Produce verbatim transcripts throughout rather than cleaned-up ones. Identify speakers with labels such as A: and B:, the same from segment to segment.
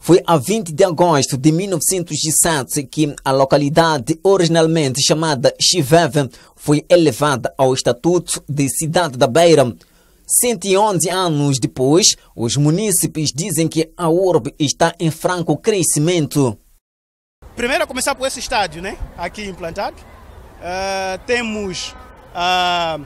A: Foi a vinte de agosto de mil novecentos e sete que a localidade, originalmente chamada Chiveve, foi elevada ao estatuto de Cidade da Beira. cento e onze anos depois, os munícipes dizem que a urbe está em franco crescimento.
B: Primeiro a começar por esse estádio, né? Aqui implantado. Uh, temos uh,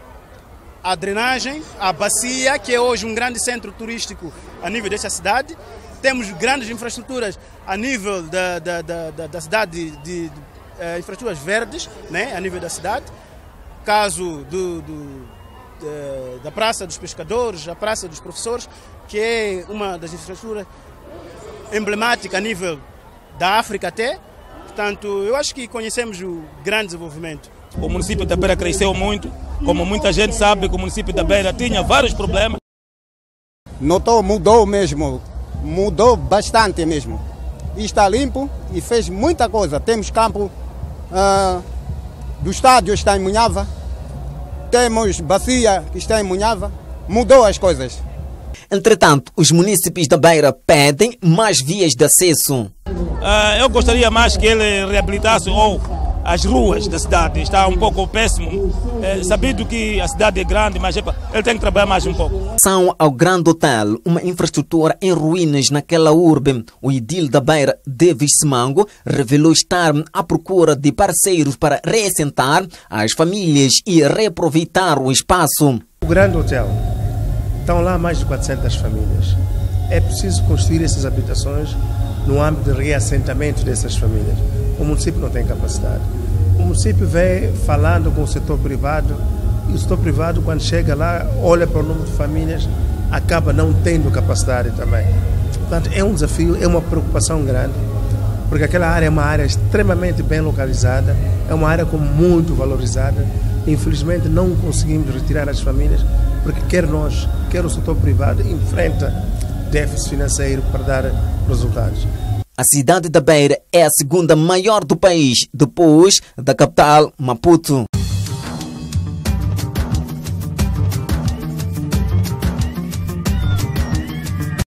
B: a drenagem, a bacia, que é hoje um grande centro turístico a nível dessa cidade. Temos grandes infraestruturas a nível da, da, da, da cidade, de, de, de uh, infraestruturas verdes, né? A nível da cidade. Caso do, do, de, da Praça dos Pescadores, a Praça dos Professores, que é uma das infraestruturas emblemáticas a nível da África até. Portanto, eu acho que conhecemos o grande desenvolvimento.
C: O município da Beira cresceu muito, como muita gente sabe que o município da Beira tinha vários problemas.
D: Notou, mudou mesmo, mudou bastante mesmo. E está limpo e fez muita coisa. Temos campo uh, do estádio, está em Munhava, temos bacia que está em Munhava, mudou as coisas.
A: Entretanto, os munícipes da Beira pedem mais vias de acesso.
C: Uh, eu gostaria mais que ele reabilitasse ou as ruas da cidade. Está um pouco péssimo. É, sabido que a cidade é grande, mas ele tem que trabalhar mais um pouco.
A: São ao Grande Hotel, uma infraestrutura em ruínas naquela urbe. O edil da Beira, Davis Simango, revelou estar à procura de parceiros para reassentar as famílias e reaproveitar o espaço.
E: O Grande Hotel, estão lá mais de quatrocentas famílias. É preciso construir essas habitações no âmbito de reassentamento dessas famílias. O município não tem capacidade. O município vem falando com o setor privado e o setor privado, quando chega lá, olha para o número de famílias, acaba não tendo capacidade também. Portanto, é um desafio, é uma preocupação grande, porque aquela área é uma área extremamente bem localizada, é uma área como muito valorizada. Infelizmente, não conseguimos retirar as famílias, porque quer nós, quer o setor privado, enfrenta déficit financeiro para dar resultados.
A: A cidade da Beira é a segunda maior do país, depois da capital, Maputo.